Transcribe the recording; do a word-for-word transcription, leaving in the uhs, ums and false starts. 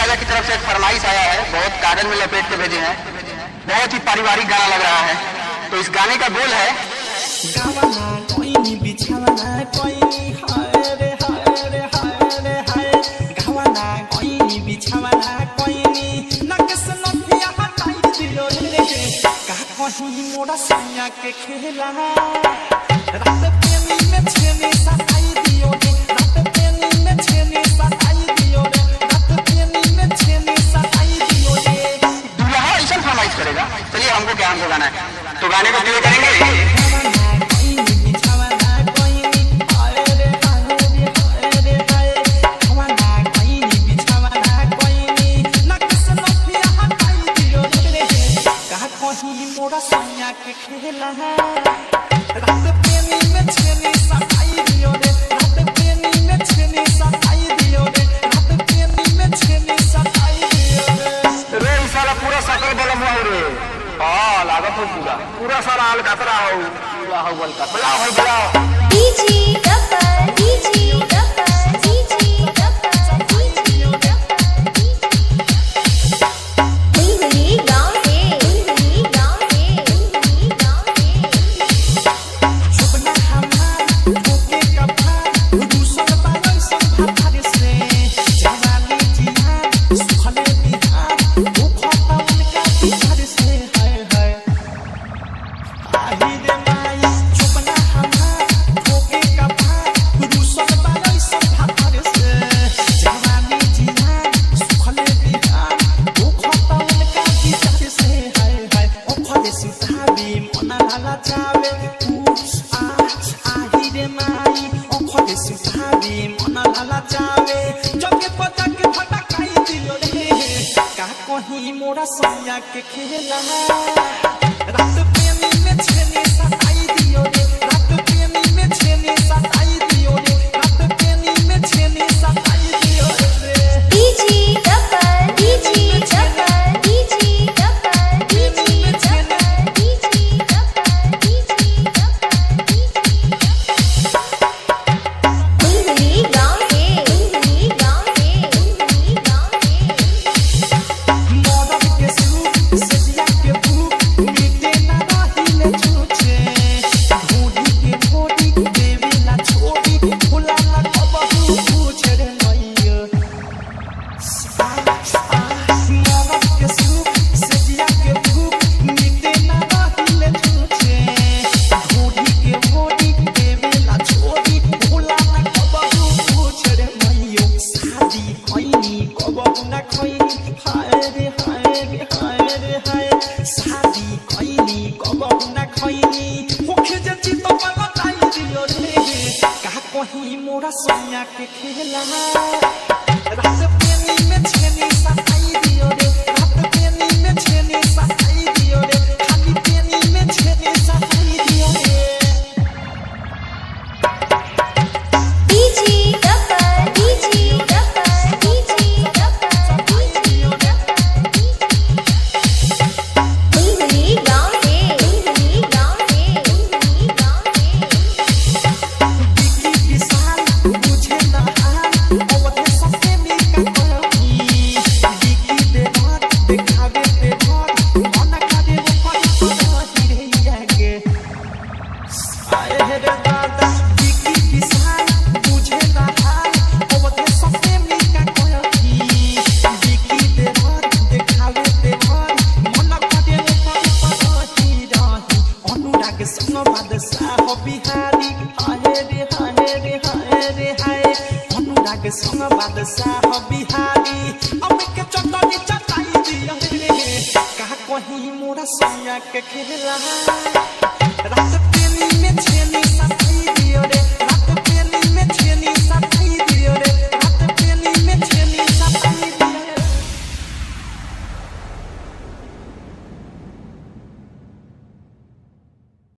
वाला की तरफ से एक फरमाइश आया है, बहुत कागज में लपेट के भेजे हैं, बहुत ही पारिवारिक गाना लग रहा है। तो इस गाने का बोल है गावाना कोई नी बिछावाना कोई नी हाय रे हाय रे हाय रे हाय गावाना कोई नी बिछावाना कोई नी नकस नथिया हटाई दियो रे का कहीं मोरा सैया के खेला रात पेनी में छेनी सताई दियो रे रात पेनी में छेनी सताई दियो रे रात पेनी में छेनी सताई दियो रे दूल्हा ऐसा फरमाइश करेगा। चलिए हमको क्या हमको गाना है तो गाने को प्ले करेंगे। मोरा सैया के खेला रात पेनी में छेनी सताई दियो रे रात पेनी में छेनी सताई दियो रे रात पेनी में छेनी सताई दियो रे रे ई साला पूरा सकल बलम हो रे। हां लागत हो पूरा पूरा साला हाल कतरा हो पूरा हो बल का बलाओ हो बलाओ DJ double DJ double DJ double DJ double DJ गांव कहीं मोरा सैया के खेला रात पेनी में छेनी सताई दियो रे रात पेनी में छेनी सताई दियो रे रात पेनी में छेनी सताई दियो रे DJ double DJ double DJ double DJ double DJ double DJ double DJ गांव के डीजी गांव के डीजी गांव के मोरा के सूप सजिया के भूख मिटे ना रहिले छूछे बूढ़ी के फोड़ी देवी ला छोड़ी भुला ना कबहू पूछे रे मैया मोरा के सूप सजिया के भूख मिटे ना रहिले छूछे बूढ़ी के फोड़ी देवी ला छोड़ी भुला ना कबहू पूछे रे मैया शादी कइनी कबहू ना खइनी हाय रे हाय रे हाय रे हाय शादी कइनी कबहू ना खइनी होखे जे चित पलटाई दियो रे का कहीं मोरा सैया के खेला रात पेनी में छेनी सताई दियो रे रात पेनी में छेनी सताई दियो रे खाली पेनी में छेनी सताई दियो रे DJ double DJ double DJ double DJ double DJ गांव के डीजी गांव के डीजी गांव के बिकी विशाल बुझे ना हाल अवधे सके मी का कही बिकी दे बात दिखावे दे बात मन करे वो कोई तो ही रे आगे आए हे रे दादा बिकी विशाल बुझे ना हाल अवधे सके मी का कही बिकी दे बात दिखावे दे बात मन करे वो कोई तो ही रही अनुराग संग बादशाह बिहारी हाय रे हाय रे हाय रे हाय अनुराग संग बादशाह बिहारी अब के चटनी चटाई दिया रे का कहीं मोरा सैया के खेला रात पेनी में छेनी सताई